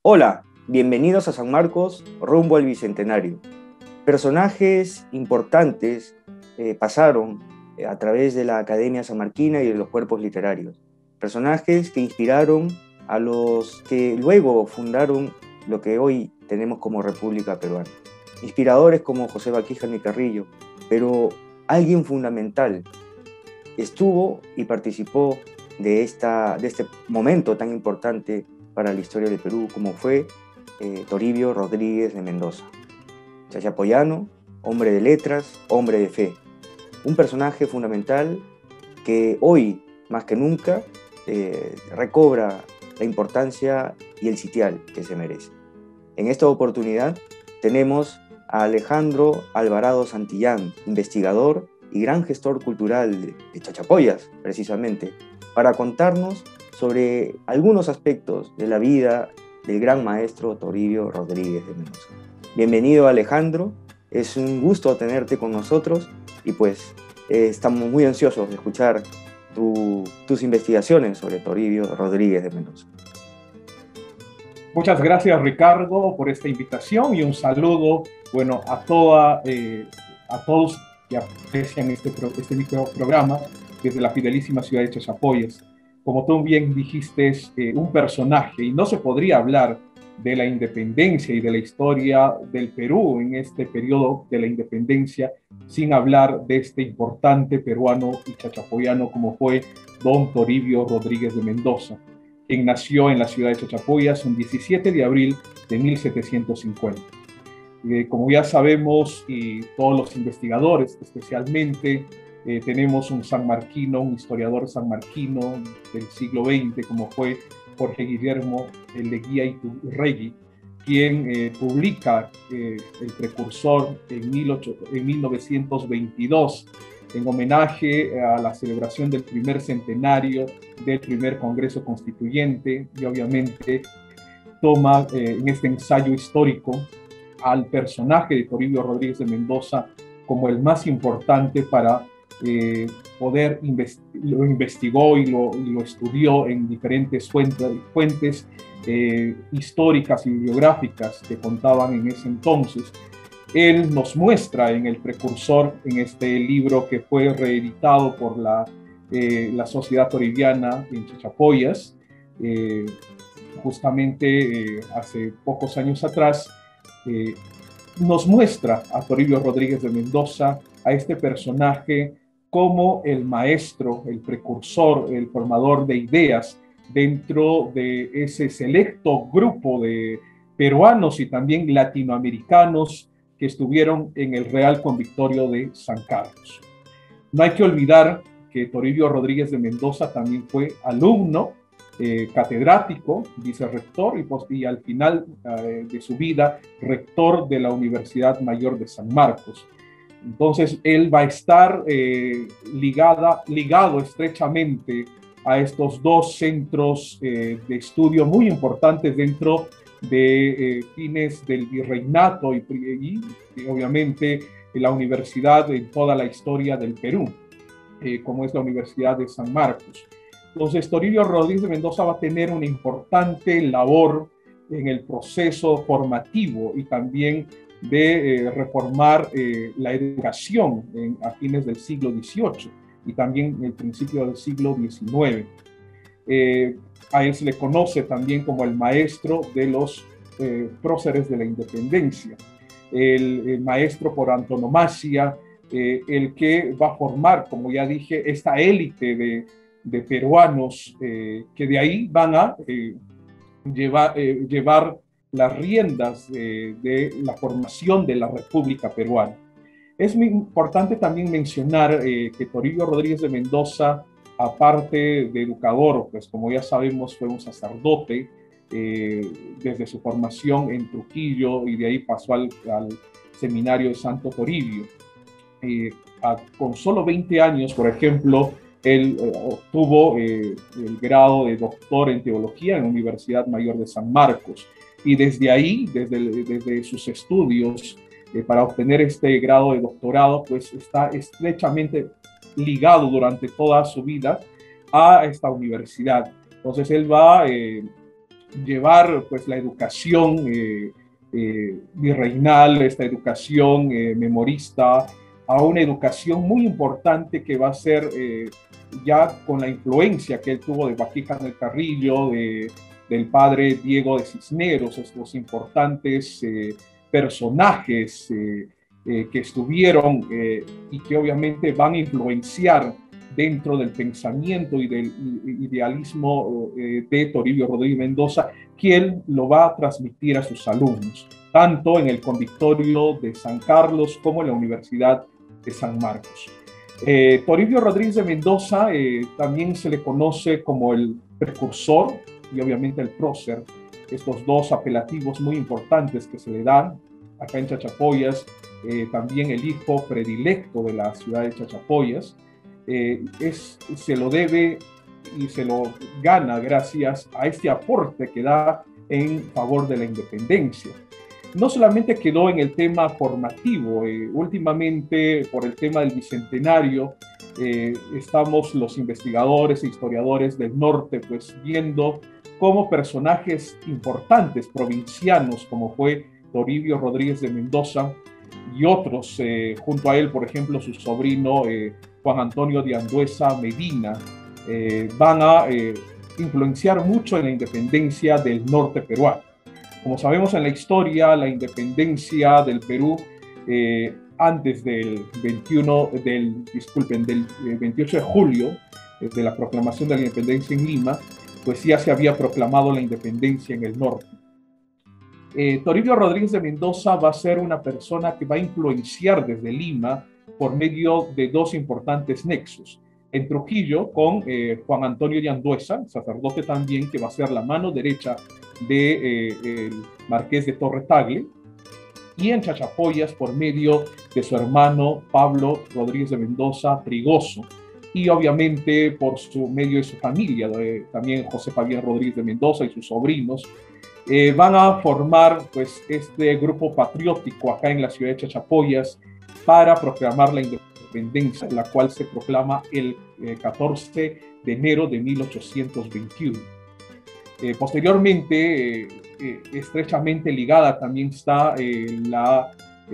Hola, bienvenidos a San Marcos, rumbo al Bicentenario. Personajes importantes pasaron a través de la Academia Sanmarquina y de los cuerpos literarios. Personajes que inspiraron a los que luego fundaron lo que hoy tenemos como República Peruana. Inspiradores como José Baquija y Carrillo, pero alguien fundamental estuvo y participó de este momento tan importante para la historia del Perú, como fue Toribio Rodríguez de Mendoza. Chachapoyano, hombre de letras, hombre de fe. Un personaje fundamental que hoy, más que nunca, recobra la importancia y el sitial que se merece. En esta oportunidad tenemos a Alejandro Alvarado Santillán, investigador y gran gestor cultural de Chachapoyas, precisamente, para contarnos sobre algunos aspectos de la vida del gran maestro Toribio Rodríguez de Mendoza. Bienvenido, Alejandro, es un gusto tenerte con nosotros y pues estamos muy ansiosos de escuchar tus investigaciones sobre Toribio Rodríguez de Mendoza. Muchas gracias, Ricardo, por esta invitación y un saludo, a todos que aprecian este programa desde la fidelísima ciudad de Chachapoyas. Como tú bien dijiste, es un personaje y no se podría hablar de la independencia y de la historia del Perú en este periodo de la independencia sin hablar de este importante peruano y chachapoyano como fue don Toribio Rodríguez de Mendoza, quien nació en la ciudad de Chachapoyas un 17 de abril de 1750. Como ya sabemos, y todos los investigadores especialmente, tenemos un sanmarquino, un historiador sanmarquino del siglo XX, como fue Jorge Guillermo Leguía Iturregui, quien publica el precursor en 1922, en homenaje a la celebración del primer centenario del primer Congreso Constituyente, y obviamente toma en este ensayo histórico al personaje de Toribio Rodríguez de Mendoza como el más importante para lo investigó y lo estudió en diferentes fuentes históricas y bibliográficas que contaban en ese entonces. Él nos muestra en el precursor, en este libro que fue reeditado por la Sociedad Toribiana en Chachapoyas, justamente hace pocos años atrás, nos muestra a Toribio Rodríguez de Mendoza, a este personaje, como el maestro, el precursor, el formador de ideas dentro de ese selecto grupo de peruanos y también latinoamericanos que estuvieron en el Real Convictorio de San Carlos. No hay que olvidar que Toribio Rodríguez de Mendoza también fue alumno, catedrático, vicerrector y al final de su vida rector de la Universidad Mayor de San Marcos. Entonces él va a estar ligado estrechamente a estos dos centros de estudio muy importantes dentro de fines del virreinato y obviamente la universidad en toda la historia del Perú, como es la Universidad de San Marcos. Entonces Toribio Rodríguez de Mendoza va a tener una importante labor en el proceso formativo y también de reformar la educación a fines del siglo XVIII y también en el principio del siglo XIX. A él se le conoce también como el maestro de los próceres de la independencia, el maestro por antonomasia, el que va a formar, como ya dije, esta élite de peruanos que de ahí van a llevar las riendas de la formación de la República Peruana. Es muy importante también mencionar que Toribio Rodríguez de Mendoza, aparte de educador, pues como ya sabemos fue un sacerdote desde su formación en Trujillo y de ahí pasó al seminario de Santo Toribio. Con solo 20 años, por ejemplo, él obtuvo el grado de doctor en teología en la Universidad Mayor de San Marcos. Y desde ahí, desde sus estudios, para obtener este grado de doctorado, pues está estrechamente ligado durante toda su vida a esta universidad. Entonces él va llevar pues la educación virreinal, esta educación memorista, a una educación muy importante que va a ser ya con la influencia que él tuvo de Baquija del Carrillo, del padre Diego de Cisneros, estos importantes personajes que estuvieron y que obviamente van a influenciar dentro del pensamiento y del idealismo de Toribio Rodríguez Mendoza, que él lo va a transmitir a sus alumnos, tanto en el Convictorio de San Carlos como en la Universidad de San Marcos. Toribio Rodríguez de Mendoza también se le conoce como el precursor y obviamente el prócer, estos dos apelativos muy importantes que se le dan acá en Chachapoyas, también el hijo predilecto de la ciudad de Chachapoyas, se lo debe y se lo gana gracias a este aporte que da en favor de la independencia. No solamente quedó en el tema formativo, últimamente por el tema del Bicentenario, estamos los investigadores e historiadores del norte pues viendo cómo personajes importantes provincianos como fue Toribio Rodríguez de Mendoza y otros, junto a él, por ejemplo, su sobrino Juan Antonio de Andueza Medina, van a influenciar mucho en la independencia del norte peruano. Como sabemos en la historia, la independencia del Perú antes del 28 de julio, de la proclamación de la independencia en Lima, pues ya se había proclamado la independencia en el norte. Toribio Rodríguez de Mendoza va a ser una persona que va a influenciar desde Lima por medio de dos importantes nexos. En Trujillo, con Juan Antonio de Andueza, sacerdote también, que va a ser la mano derecha del marqués de Torre Tagle, y en Chachapoyas por medio de su hermano Pablo Rodríguez de Mendoza Trigoso, y obviamente por su medio de su familia, también José Fabián Rodríguez de Mendoza y sus sobrinos, van a formar pues este grupo patriótico acá en la ciudad de Chachapoyas para proclamar la independencia, la cual se proclama el 14 de enero de 1821. Posteriormente, estrechamente ligada también está la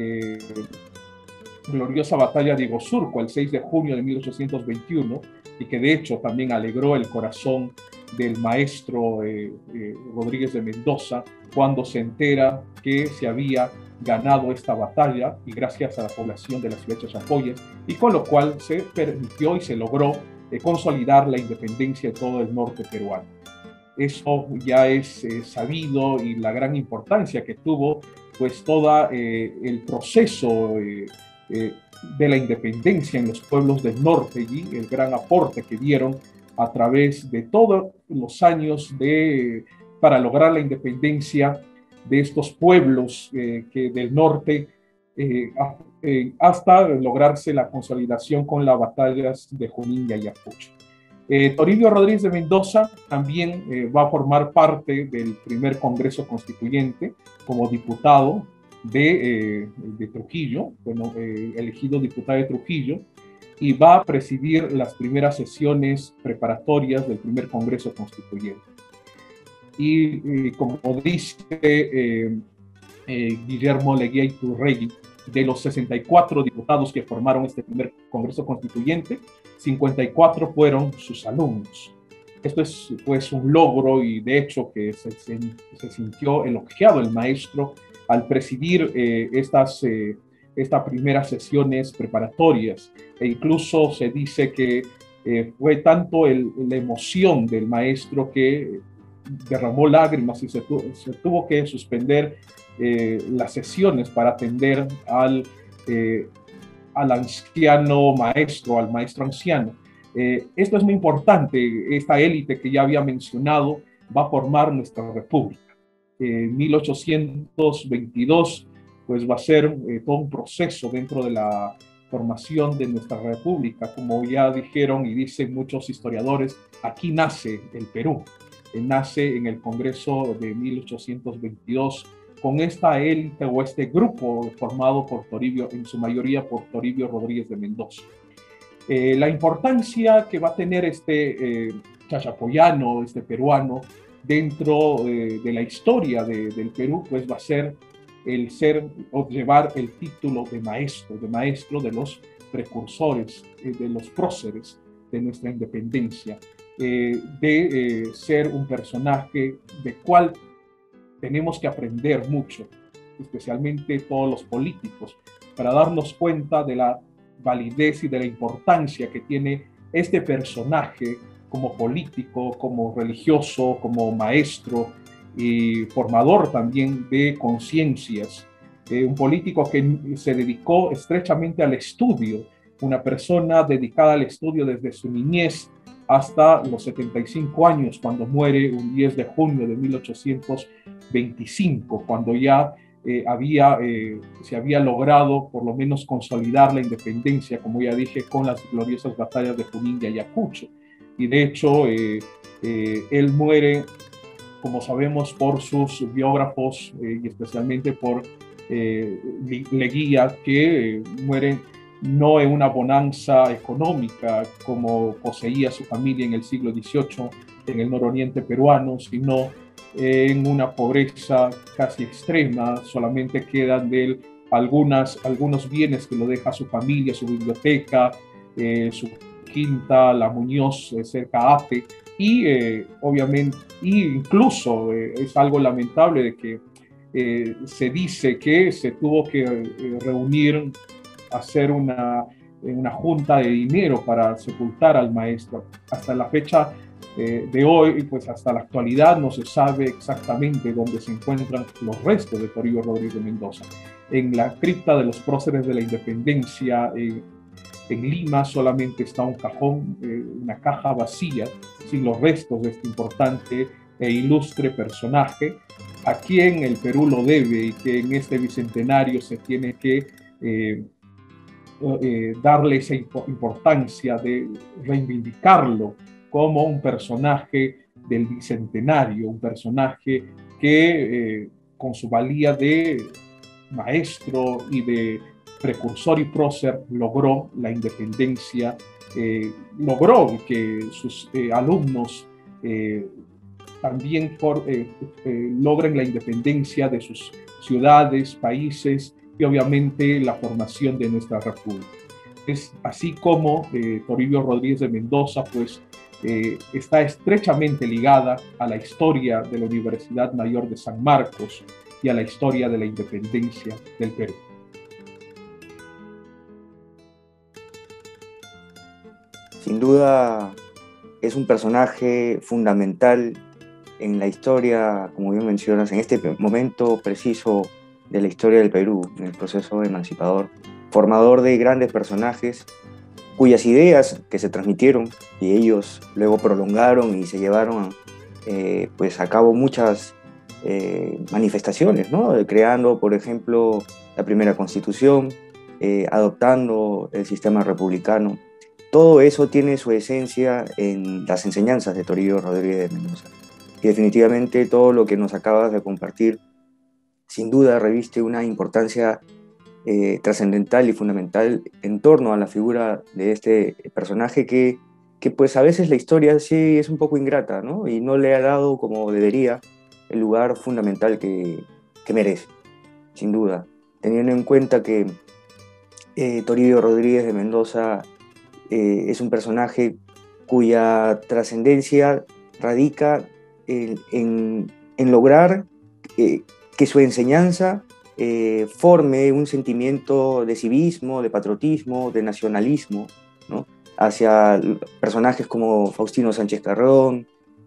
gloriosa batalla de Iguazurco, el 6 de junio de 1821, y que de hecho también alegró el corazón del maestro Rodríguez de Mendoza cuando se entera que se había ganado esta batalla y gracias a la población de la ciudad de Chachapoyas, y con lo cual se permitió y se logró consolidar la independencia de todo el norte peruano. Eso ya es sabido y la gran importancia que tuvo pues todo el proceso de la independencia en los pueblos del norte y el gran aporte que dieron a través de todos los años para lograr la independencia de estos pueblos del norte hasta lograrse la consolidación con las batallas de Junín y Ayacucho. Toribio Rodríguez de Mendoza también va a formar parte del primer Congreso Constituyente como diputado de Trujillo, bueno, elegido diputado de Trujillo, y va a presidir las primeras sesiones preparatorias del primer Congreso Constituyente. Y como dice Guillermo Leguía Iturregui, de los 64 diputados que formaron este primer Congreso Constituyente, 54 fueron sus alumnos. Esto es pues un logro y de hecho que se sintió elogiado el maestro al presidir estas primeras sesiones preparatorias, e incluso se dice que fue tanto la emoción del maestro que derramó lágrimas y se tuvo que suspender las sesiones para atender al anciano maestro, al maestro anciano. Esto es muy importante, esta élite que ya había mencionado va a formar nuestra república. 1822 pues va a ser todo un proceso dentro de la formación de nuestra república. Como ya dijeron y dicen muchos historiadores, aquí nace el Perú, nace en el Congreso de 1822 con esta élite o este grupo formado por Toribio, en su mayoría por Toribio Rodríguez de Mendoza. La importancia que va a tener este chachapoyano, este peruano, dentro de la historia del Perú, pues va a ser el ser o llevar el título de maestro de los precursores, de los próceres de nuestra independencia, de ser un personaje de cual tenemos que aprender mucho, especialmente todos los políticos, para darnos cuenta de la validez y de la importancia que tiene este personaje como político, como religioso, como maestro y formador también de conciencias. Un político que se dedicó estrechamente al estudio, una persona dedicada al estudio desde su niñez hasta los 75 años, cuando muere un 10 de junio de 1825, cuando ya se había logrado por lo menos consolidar la independencia, como ya dije, con las gloriosas batallas de Junín y Ayacucho. Y de hecho, él muere, como sabemos, por sus biógrafos y especialmente por Leguía, que muere no en una bonanza económica como poseía su familia en el siglo XVIII en el nororiente peruano, sino en una pobreza casi extrema. Solamente quedan de él algunos bienes que lo deja su familia, su biblioteca, su quinta, La Muñoz, cerca a Ate, y obviamente, incluso es algo lamentable de que se dice que se tuvo que reunir, hacer una junta de dinero para sepultar al maestro. Hasta la fecha de hoy, pues hasta la actualidad, no se sabe exactamente dónde se encuentran los restos de Toribio Rodríguez de Mendoza. En la cripta de los próceres de la independencia en Lima solamente está un cajón, una caja vacía, sin los restos de este importante e ilustre personaje, a quien el Perú lo debe y que en este bicentenario se tiene que darle esa importancia de reivindicarlo como un personaje del bicentenario, un personaje que con su valía de maestro y de precursor y prócer logró la independencia, logró que sus alumnos también logren la independencia de sus ciudades, países y obviamente la formación de nuestra república. Es así como Toribio Rodríguez de Mendoza pues está estrechamente ligada a la historia de la Universidad Mayor de San Marcos y a la historia de la independencia del Perú. Sin duda es un personaje fundamental en la historia, como bien mencionas, en este momento preciso de la historia del Perú, en el proceso emancipador, formador de grandes personajes cuyas ideas que se transmitieron y ellos luego prolongaron y se llevaron pues a cabo muchas manifestaciones, ¿no? Creando, por ejemplo, la primera constitución, adoptando el sistema republicano. Todo eso tiene su esencia en las enseñanzas de Toribio Rodríguez de Mendoza. Y definitivamente todo lo que nos acabas de compartir, sin duda reviste una importancia trascendental y fundamental en torno a la figura de este personaje que pues a veces la historia sí es un poco ingrata, ¿no? Y no le ha dado como debería el lugar fundamental que merece, sin duda. Teniendo en cuenta que Toribio Rodríguez de Mendoza es un personaje cuya trascendencia radica en lograr que su enseñanza forme un sentimiento de civismo, de patriotismo, de nacionalismo, ¿no? Hacia personajes como Faustino Sánchez Carrón,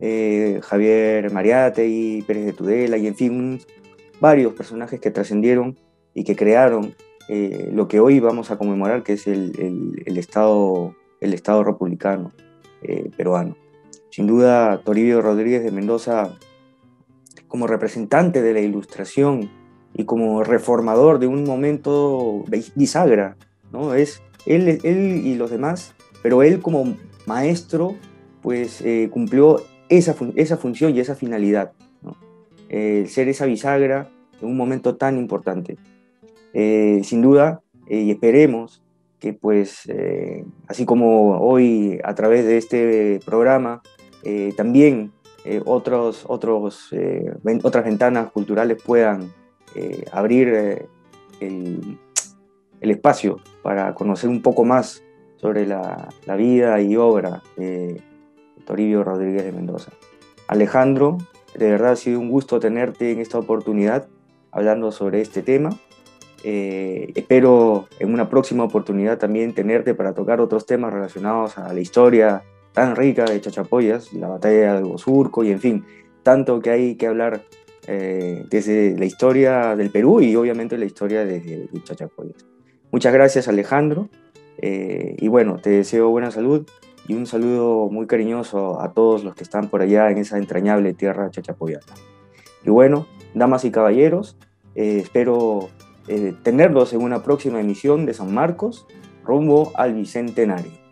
Javier Mariátegui, Pérez de Tudela, y en fin, varios personajes que trascendieron y que crearon lo que hoy vamos a conmemorar, que es el Estado republicano peruano. Sin duda, Toribio Rodríguez de Mendoza, como representante de la Ilustración y como reformador de un momento bisagra, ¿no? Es él y los demás, pero él como maestro pues cumplió esa función y esa finalidad, ¿no? Ser esa bisagra en un momento tan importante. Sin duda, y esperemos que pues así como hoy a través de este programa también otras ventanas culturales puedan abrir el espacio para conocer un poco más sobre la vida y obra de Toribio Rodríguez de Mendoza. Alejandro, de verdad ha sido un gusto tenerte en esta oportunidad hablando sobre este tema. Espero en una próxima oportunidad también tenerte para tocar otros temas relacionados a la historia tan rica de Chachapoyas, la batalla de Huasurco y en fin, tanto que hay que hablar desde la historia del Perú y obviamente la historia de Chachapoyas. Muchas gracias, Alejandro, y bueno, te deseo buena salud y un saludo muy cariñoso a todos los que están por allá en esa entrañable tierra chachapoyana. Y bueno, damas y caballeros, espero tenerlos en una próxima emisión de San Marcos, rumbo al Bicentenario.